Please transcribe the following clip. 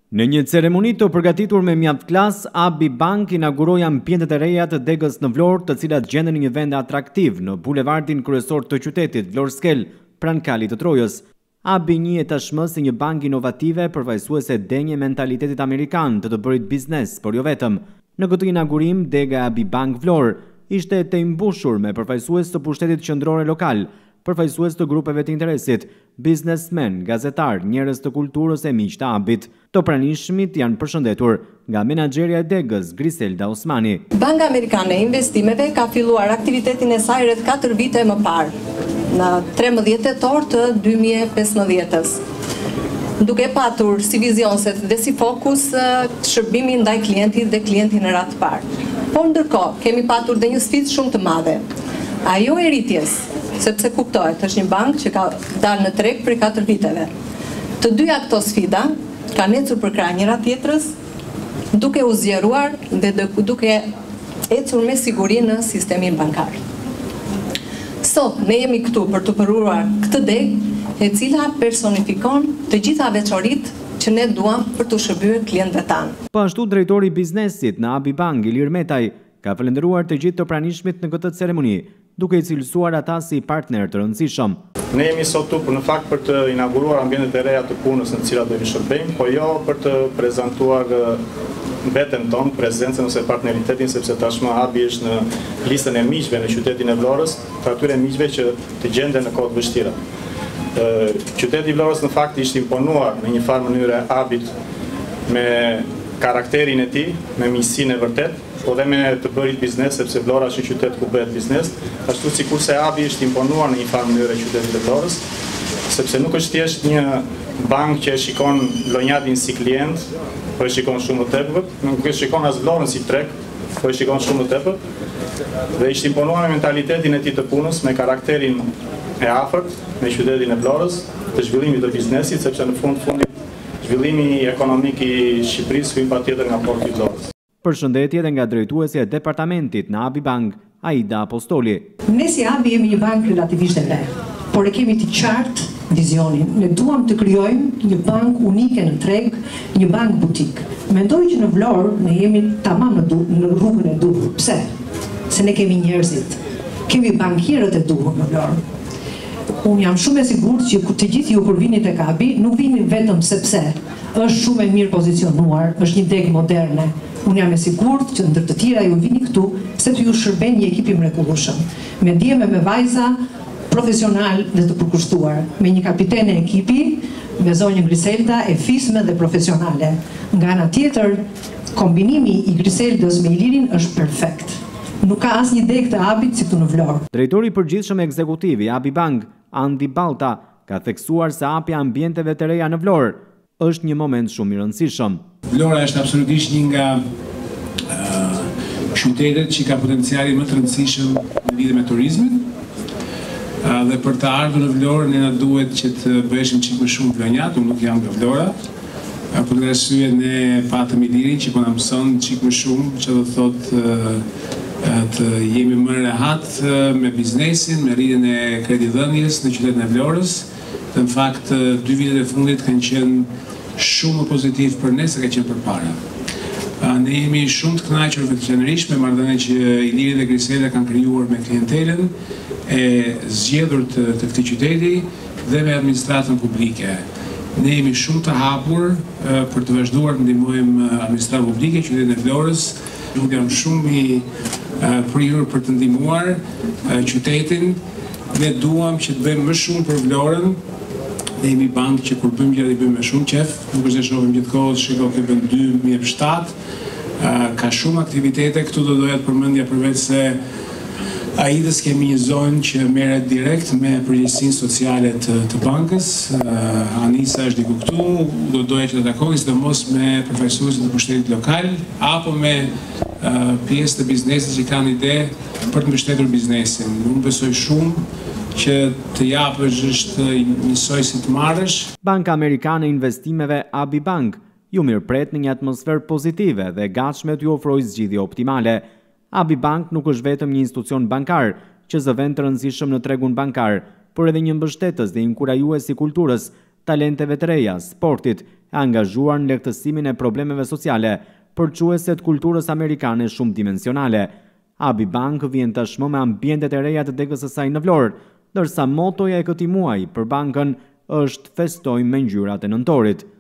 Në një ceremoni të përgatitur me mjaft klas, ABI Bank inauguroi ambientet e reja të Degës në Vlorë, të cilat gjenden në një vend atraktiv në bulevardin kryesor të qytetit, Vlorë Skel, pranë kalit të Trojës. ABI njihet tashmë si një bank inovative përfaqësuese denjë mentalitetit amerikan të bërit biznes, por jo vetëm. Në këtë inaugurim, Dega e ABI Bank Vlorë ishte të mbushur me përfaqësues të pushtetit qendror lokal, përfaqësues të grupeve të interesit, biznesmen, gazetar, njerëz të kulturës e miq të ABI-t. Të pranishmit janë përshëndetur nga menaxherja e Degës, Griselda Osmani. Banka Amerikane e Investimeve ka filluar aktivitetin e saj rreth 4 vite më parë, në 13 tetor të 2015-s. Duke patur si vizionset dhe si fokus shërbimin ndaj klientit dhe klientin në radhë të parë. Por ndërkohë kemi patur dhe një sfidë shumë të madhe. Ajo e rritjes, sepse kuptohet, është një bank që ka dalë në treg për 4 viteve. Të dyja këto sfida kanë ecur për krah njëra tjetrës, duke u zgjeruar dhe duke ecur me siguri në sistemin bankar. Sot ne jemi këtu për të përruar këtë degë, e cila personifikon të gjitha veçoritë që ne duam për të shërbyer klientëve tanë. Po ashtu drejtori i biznesit në ABI Bank, Ilir Metaj, ka falendëruar të gjithë të pranishmit në këtë ceremoni, duke i cilësuar ata si partner të rëndësishëm. Ne jemi sot tu në fakt për të inauguruar ambientet e reja të punës në të cilat do i shërbejmë, po jo për të prezantuar veten tonë, prezencën ose partneritetin, sepse tashmë ABI është në listën e miqve në qytetin e Vlorës, të atyre miqve që të gjenden në kohë të vështira. Qyteti i Vlorës në fakt ishte imponuar në një farë mënyrë ABI-t me karakterin e tij, me miqësinë e vërtet, po dhe me të bërit biznes, sepse Vlora është një qytet ku bëhet biznes, ashtu sikurse ABI është imponuar në një farë mënyrë qytetit të Vlorës, sepse nuk është thjesht një bank që e shikon Lonjadin si klient, po e shikon shumë më tepër, nuk e shikon as Vlorën si treg, po e shikon shumë më tepër, dhe ishte imponuar me mentalitetin e tij të punës, me karakterin e afërt me qytetin e Vlorës, të zhvillimit të biznesit, sepse në fundit zhvillimi ekonomik i Shqipërisë vjen patjetër nga porti i Vlorës. Përshëndetje dhe nga drejtuesja e departamentit në ABI Bank, Aida Apostoli. Ne si ABI jemi një bank relativisht e re, por e kemi të qartë vizionin. Ne duam të krijojmë një bank unike në treg, një bank butik. Mendoj që në Vlorë ne jemi tamam në rrugën e duhur. Pse? Se ne kemi njerëzit. Kemi bankierët e duhur në Vlorë. Unë jam shumë e sigurt që të gjithë ju kur vini tek ABI, nuk vini vetëm sepse është shumë e mirë pozicionuar, është një degë moderne. Unë jam e sigurt që ndër të tjera ju vini këtu sepse ju shërben një ekip i mrekullueshëm, me ndjeme me vajza profesional dhe të përkushtuar, me një kapiten e ekipi, me zonjën Griselda e fisme dhe profesionale. Nga ana tjetër, kombinimi i Griseldës me Ilirin është perfekt. Nuk ka asnjë degë të ABI-t si këtu në Vlorë. Drejtori i përgjithshëm ekzekutiv i ABI Bank, Andi Ballta, ka theksuar se hapja ambienteve të reja në Vlorë është një moment shumë i rëndësishëm. Vlora është absolutisht një nga qytetet që ka potencialin më të rëndësishëm në lidhje me turizmin. Dhe për të ardhur në Vlorë ne na duhet që të bëheshim çik më shumë vlonjat, unë nuk jam nga Vlora. Për këtë arsye ne patëm Ilirin që po na mëson çik më shumë, që do thotë të jemi më rehat me biznesin, me rritjen e kreditdhënies në qytetin e Vlorës. Dhe në fakt 2 vitet e fundit kanë qenë shumë pozitiv për ne se ka qenë përpara. Ne jemi shumë të kënaqur veçanërisht me marrëdhënien që Iliri dhe Griselda kanë krijuar me klientelën e zgjedhur të këtij qyteti dhe me administratën publike. Ne jemi shumë të hapur për të vazhduar të ndihmojmë administratën publike në qytetin e Vlorës. Unë jam shumë i prirur për të ndihmuar qytetin. Ne duam që të bëjmë më shumë për Vlorën. Ne jemi bank që kur bëjmë gjëra i bëjmë me shumë qef, nuk është e shohim gjithkohë, shikoj që bën 2007, ka shumë aktivitete, këtu do doja të përmendja përveç se AIDës kemi një zonë që merret direkt me përgjegjësinë sociale të bankës, Anisa është diku këtu, do doja që të takoj sidomos me përfaqësuesit të pushtetit lokal, apo me pjesë të biznesit që kanë ide për të mbështetur biznesin. Unë besoj shumë që të japësh është njësoj si të marrësh. Banka Amerikane e Investimeve ABI Bank ju mirëpret në një atmosferë pozitive dhe gatshme t'ju ofrojë zgjidhje optimale. ABI Bank nuk është vetëm një institucion bankar që zë vend të rëndësishëm në tregun bankar, por edhe një mbështetës dhe inkurajues i kulturës, talenteve të reja, sportit, e angazhuar në lehtësimin e problemeve sociale për çueset kulturës amerikane shumë dimensionale. Abi Bank vjen tashmë me ambientet e reja të degës së saj në Vlorë, ndërsa motoja e këtij muaji për bankën është "Festojmë me ngjyrat e nëntorit".